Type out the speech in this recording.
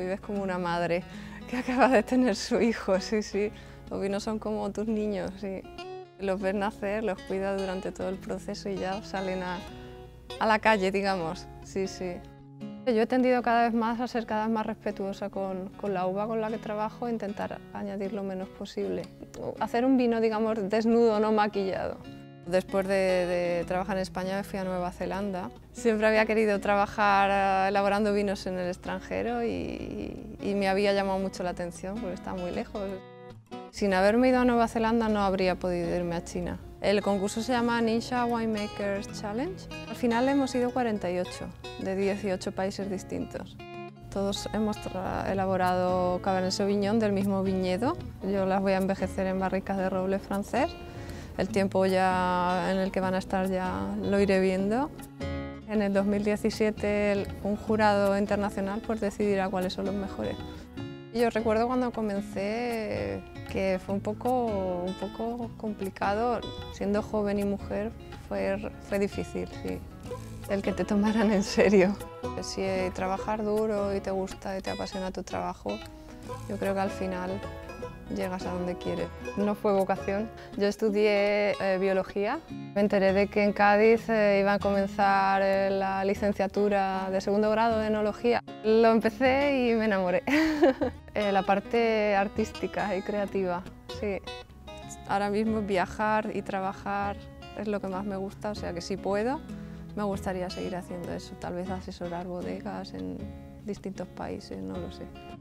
vives como una madre que acaba de tener su hijo, sí, sí. Los vinos son como tus niños, sí. Los ves nacer, los cuidas durante todo el proceso y ya salen a la calle, digamos, sí, sí. Yo he tendido cada vez más a ser cada vez más respetuosa con la uva con la que trabajo e intentar añadir lo menos posible. Hacer un vino, digamos, desnudo, no maquillado. Después de trabajar en España me fui a Nueva Zelanda. Siempre había querido trabajar elaborando vinos en el extranjero y me había llamado mucho la atención porque estaba muy lejos. Sin haberme ido a Nueva Zelanda no habría podido irme a China. El concurso se llama Ningxia Winemakers Challenge. Al final hemos ido 48 de 18 países distintos. Todos hemos elaborado Cabernet Sauvignon del mismo viñedo. Yo las voy a envejecer en barricas de roble francés. El tiempo ya en el que van a estar ya lo iré viendo. En el 2017 un jurado internacional pues decidirá cuáles son los mejores. Yo recuerdo cuando comencé que fue un poco complicado, siendo joven y mujer fue difícil, sí, el que te tomaran en serio. Si trabajar duro y te gusta y te apasiona tu trabajo, yo creo que al final llegas a donde quieres. No fue vocación. Yo estudié biología. Me enteré de que en Cádiz iba a comenzar la licenciatura de segundo grado de enología. Lo empecé y me enamoré. La parte artística y creativa, sí. Ahora mismo viajar y trabajar es lo que más me gusta, o sea que si puedo, me gustaría seguir haciendo eso. Tal vez asesorar bodegas en distintos países, no lo sé.